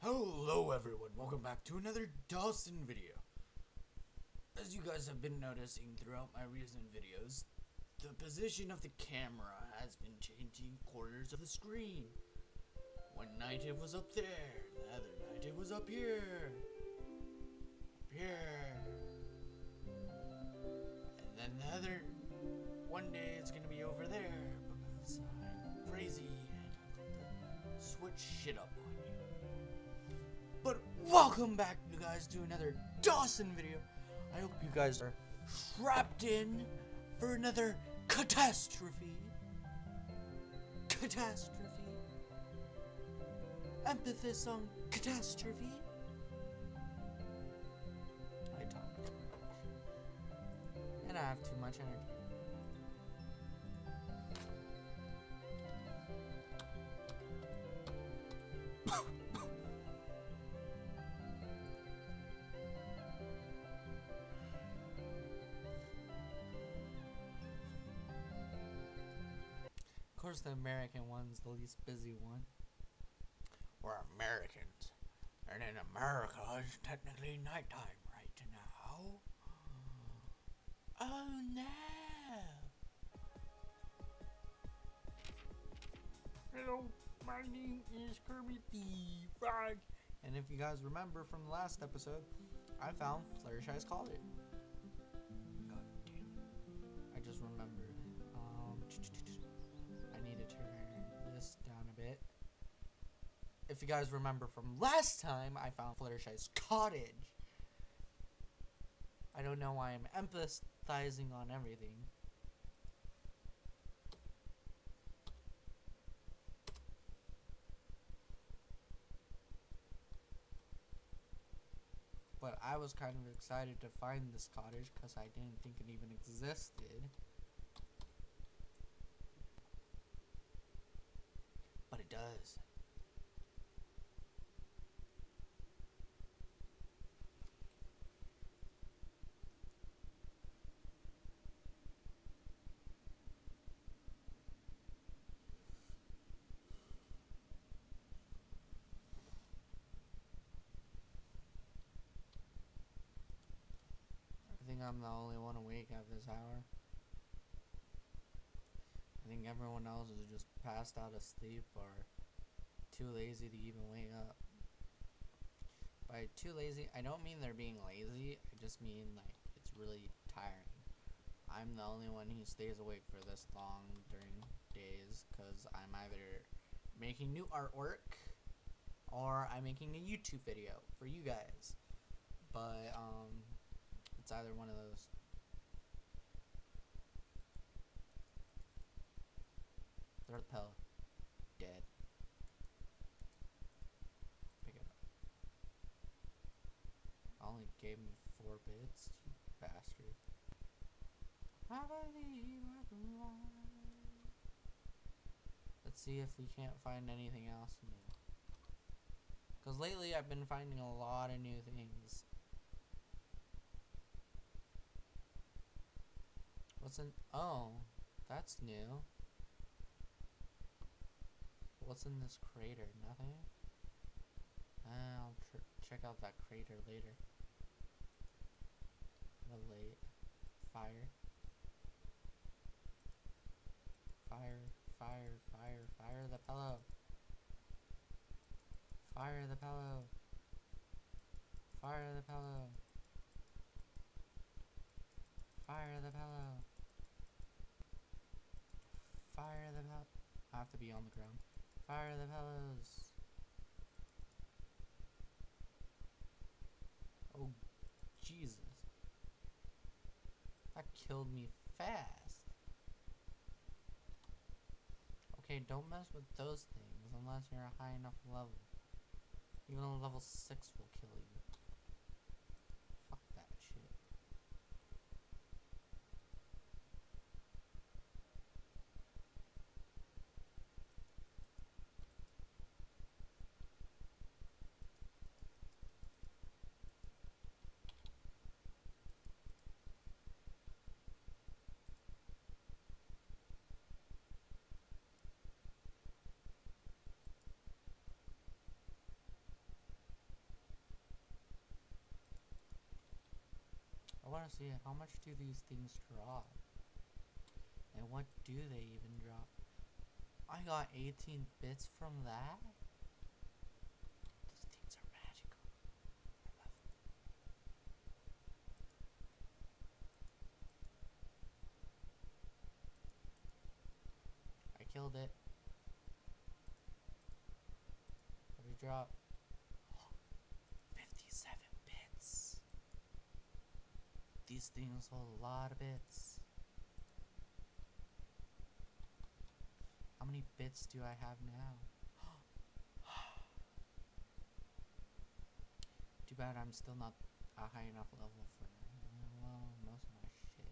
Hello everyone, welcome back to another Dawson video. As you guys have been noticing throughout my recent videos, the position of the camera has been changing corners of the screen. One night it was up there, the other night it was up here, and then one day it's gonna be over there because I'm crazy and I'm going to switch shit up on you. But welcome back, you guys, to another Dawson video. I hope you guys are strapped in for another catastrophe. Emphasis on catastrophe. I talk too much. And I have too much energy. Of course, the American one's the least busy one. We're Americans, and in America, it's technically nighttime right now. Oh no! Hello, my name is Kermit the Frog. And if you guys remember from the last episode, I found Fluttershy's Cottage. God damn. I just remembered. I need to turn this down a bit. If you guys remember from last time, I found Fluttershy's Cottage. I don't know why I'm emphasizing on everything. But I was kind of excited to find this cottage because I didn't think it even existed. But it does. I think I'm the only one awake at this hour. I think everyone else is just passed out of sleep or too lazy to even wake up. By too lazy, I don't mean they're being lazy. I just mean like it's really tiring. I'm the only one who stays awake for this long during days because I'm either making new artwork or I'm making a YouTube video for you guys. But it's either one of those. Throw the pillow. Dead. Pick it up. Only gave me 4 bits, you bastard. I believe I can fly. Let's see if we can't find anything else new. Because lately I've been finding a lot of new things. What's in... Oh, that's new. What's in this crater? Nothing? I'll check out that crater later. Relate. Fire. Fire, fire, fire, fire the pillow. Fire the pillow. Fire the pillow. Fire the pillow. Fire the pillow. I have to be on the ground. Fire the pillows. Oh, Jesus. That killed me fast. Okay, don't mess with those things unless you're a high enough level. Even a level 6 will kill you. Fuck that shit. want to see how much do these things drop? And what do they even drop? I got 18 bits from that? Those things are magical. I love them. I killed it. What did it drop? 57 bits. These things hold a lot of bits. How many bits do I have now? Too bad I'm still not a high enough level for, well, most of my shit.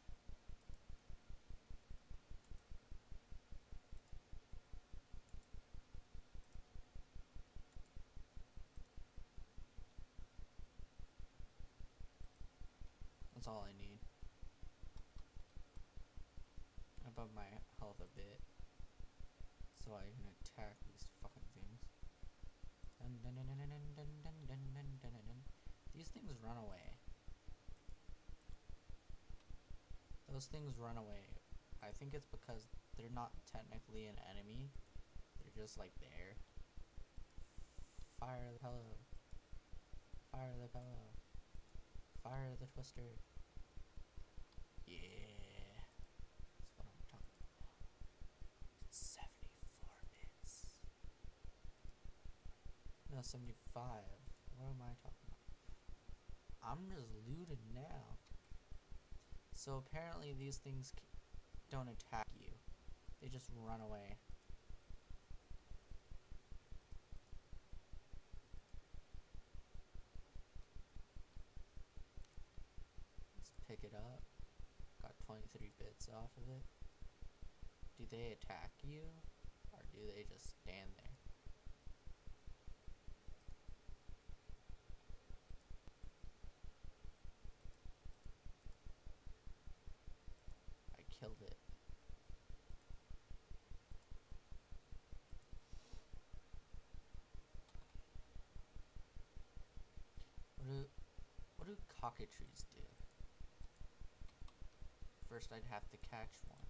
That's all I need. Above my health a bit, so I can attack these fucking things. These things run away. Those things run away. I think it's because they're not technically an enemy. They're just like there. Fire the pillow. Fire the pillow. Fire the twister. Yeah. That's what I'm talking about. It's 74 bits. No, 75. What am I talking about? I'm just looted now. So apparently these things don't attack you. They just run away. Let's pick it up. Got 23 bits off of it. Do they attack you? Or do they just stand there? I killed it. What do cockatrices do? First I'd have to catch one.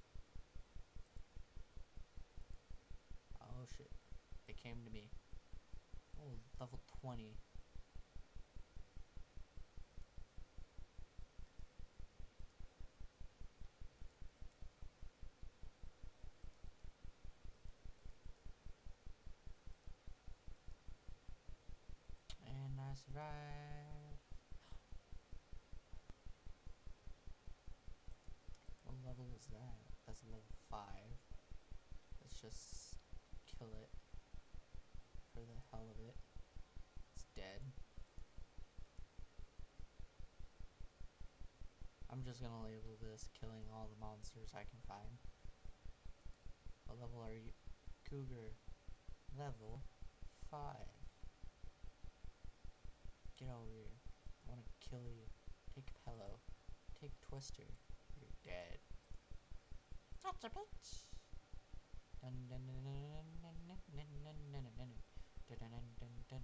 Oh shit. It came to me. Oh, level 20. And I survived. What level is that? That's a level 5. Let's just kill it for the hell of it. It's dead. I'm just gonna label this killing all the monsters I can find. What level are you? Cougar. Level 5. Get over here. I wanna kill you. Take pillow. Take twister. You're dead. That's a bitch. Dun dun dun dun dun dun dun dun dun dun dun dun dun dun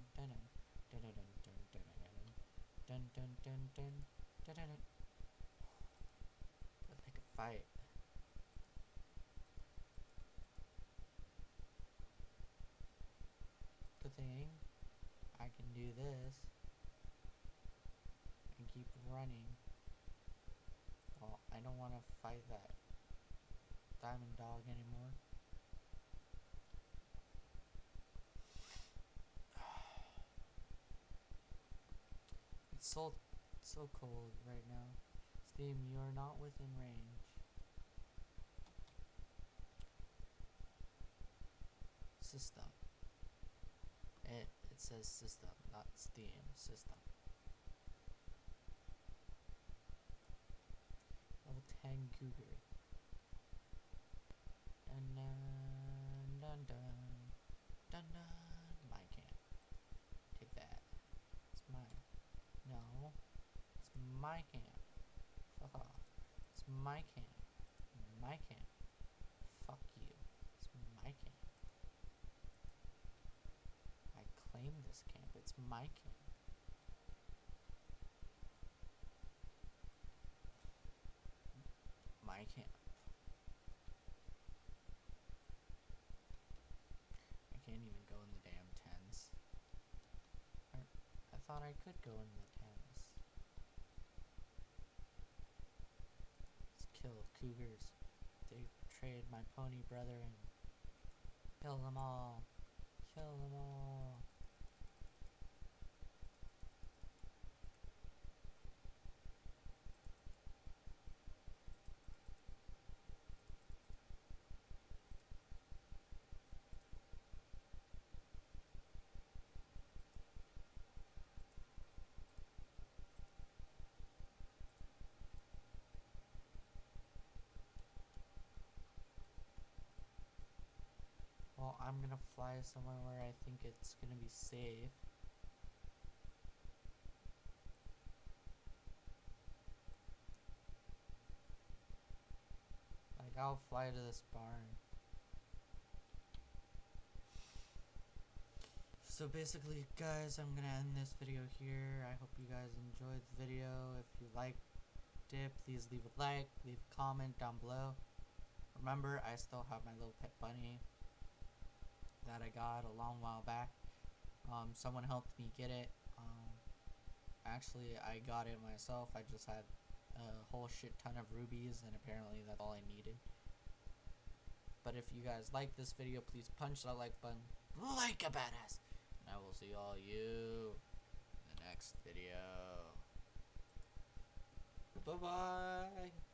dun dun. Let's pick a fight. Good thing I can do this and keep running. Well, I don't want to fight that diamond dog anymore. It's so cold right now. Steam, you are not within range. System. It says system, not Steam. System. Level 10 Cougar. Dun dun dun dun dun dun. My camp. Take that. It's mine. No. It's my camp. Fuck off. It's my camp. My camp. Fuck you. It's my camp. I claim this camp. It's my camp. thought I could go into the Thames. Let's kill the cougars. They betrayed my pony brethren. Kill them all. Kill them all. Well, I'm gonna fly somewhere where I think it's gonna be safe. Like, I'll fly to this barn. So basically, guys, I'm gonna end this video here. I hope you guys enjoyed the video. If you liked it, please leave a like, leave a comment down below. Remember, I still have my little pet bunny that I got a long while back. Someone helped me get it. Actually, I got it myself. I just had a whole shit ton of rubies, and apparently that's all I needed. But if you guys like this video, please punch that like button like a badass. And I will see all you in the next video. Bye-bye.